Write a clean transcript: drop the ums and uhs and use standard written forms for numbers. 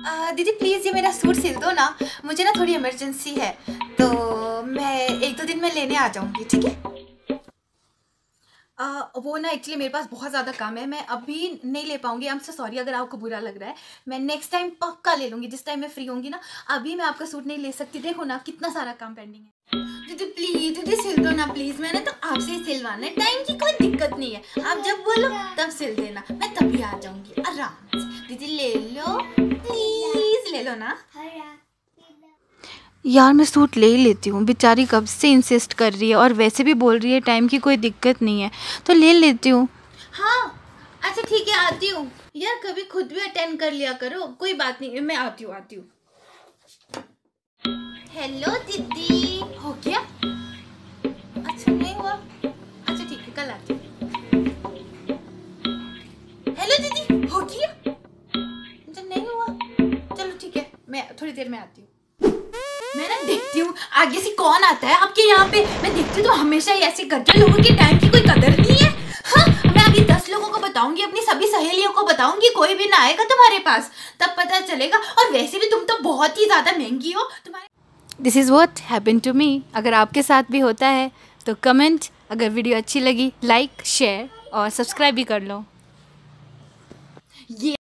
दीदी प्लीज़ ये मेरा सूट सिल दो ना, मुझे ना थोड़ी इमरजेंसी है, तो मैं 1-2 दिन में लेने आ जाऊँगी, ठीक है? वो ना एक्चुअली मेरे पास बहुत ज़्यादा काम है, मैं अभी नहीं ले पाऊँगी। आई एम सो सॉरी अगर आपको बुरा लग रहा है। मैं नेक्स्ट टाइम पक्का ले लूँगी, जिस टाइम मैं फ्री होंगी ना। अभी मैं आपका सूट नहीं ले सकती, देखो ना कितना सारा काम पेंडिंग है। दीदी प्लीज़, दीदी सिल दो ना प्लीज़, मैंने तो आपसे ही सिलवाना है, टाइम की कोई दिक्कत नहीं है। आप जब बोलो तब सिल देना, मैं तभी आ जाऊँगी आराम से। दीदी ले लो प्लीज़, ले लो ना। यार मैं सूट ले ही लेती हूँ, बेचारी कब से इंसिस्ट कर रही है और वैसे भी बोल रही है टाइम की कोई दिक्कत नहीं है, तो ले लेती हूँ। हाँ अच्छा ठीक है, आती हूँ। यार कभी खुद भी अटेंड कर लिया करो, कोई बात नहीं, मैं आती हूँ आती हूँ। हेलो दीदी, हो गया? अच्छा नहीं हुआ, अच्छा ठीक है कल आती हूँ। हेलो दीदी, हो गया? अच्छा नहीं हुआ, चलो ठीक है, मैं थोड़ी देर में आती हूँ। मैं ना देखती हूँ आगे से कौन आता है आपके यहाँ पे। मैं देखती हूँ तो हमेशा ही ऐसे करते हैं, लोगों के टाइम की कोई कदर नहीं है। हाँ मैं अभी 10 लोगों को बताऊंगी, अपनी सभी सहेलियों को बताऊंगी, कोई भी ना आएगा तुम्हारे पास, तब पता चलेगा। और वैसे भी तुम तो बहुत ही ज्यादा महंगी हो, तुम्हारे this is what happen to me. अगर आपके साथ भी होता है तो कमेंट, अगर वीडियो अच्छी लगी लाइक शेयर और सब्सक्राइब भी कर लो। ये